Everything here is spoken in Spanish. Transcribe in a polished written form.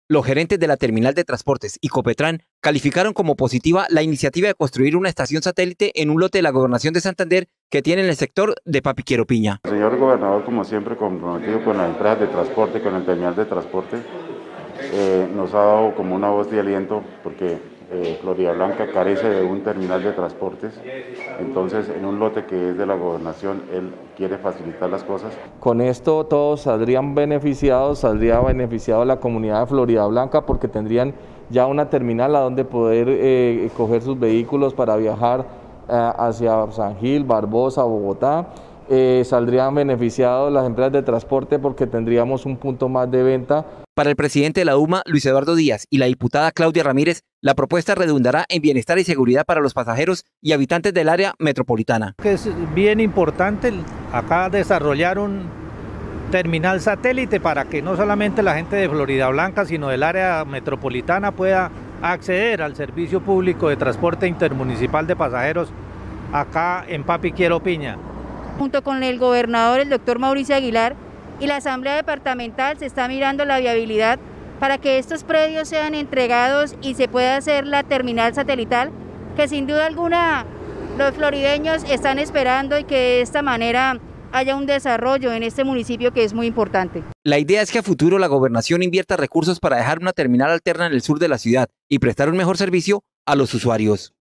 Los gerentes de la terminal de transportes y Copetran calificaron como positiva la iniciativa de construir una estación satélite en un lote de la Gobernación de Santander que tiene en el sector de Papiquero Piña. El señor gobernador, como siempre, comprometido con las empresas de transporte, con el terminal de transporte, nos ha dado como una voz de aliento porque Floridablanca carece de un terminal de transportes, entonces en un lote que es de la gobernación él quiere facilitar las cosas. Con esto todos saldrían beneficiados, saldría beneficiado la comunidad de Floridablanca porque tendrían ya una terminal a donde poder coger sus vehículos para viajar hacia San Gil, Barbosa, Bogotá. Saldrían beneficiados las empresas de transporte porque tendríamos un punto más de venta. Para el presidente de la UMA, Luis Eduardo Díaz, y la diputada Claudia Ramírez, la propuesta redundará en bienestar y seguridad para los pasajeros y habitantes del área metropolitana. Es bien importante acá desarrollar un terminal satélite para que no solamente la gente de Floridablanca, sino del área metropolitana pueda acceder al servicio público de transporte intermunicipal de pasajeros acá en Papiquero Piña. Junto con el gobernador, el doctor Mauricio Aguilar, y la Asamblea Departamental se está mirando la viabilidad para que estos predios sean entregados y se pueda hacer la terminal satelital, que sin duda alguna los florideños están esperando y que de esta manera haya un desarrollo en este municipio que es muy importante. La idea es que a futuro la gobernación invierta recursos para dejar una terminal alterna en el sur de la ciudad y prestar un mejor servicio a los usuarios.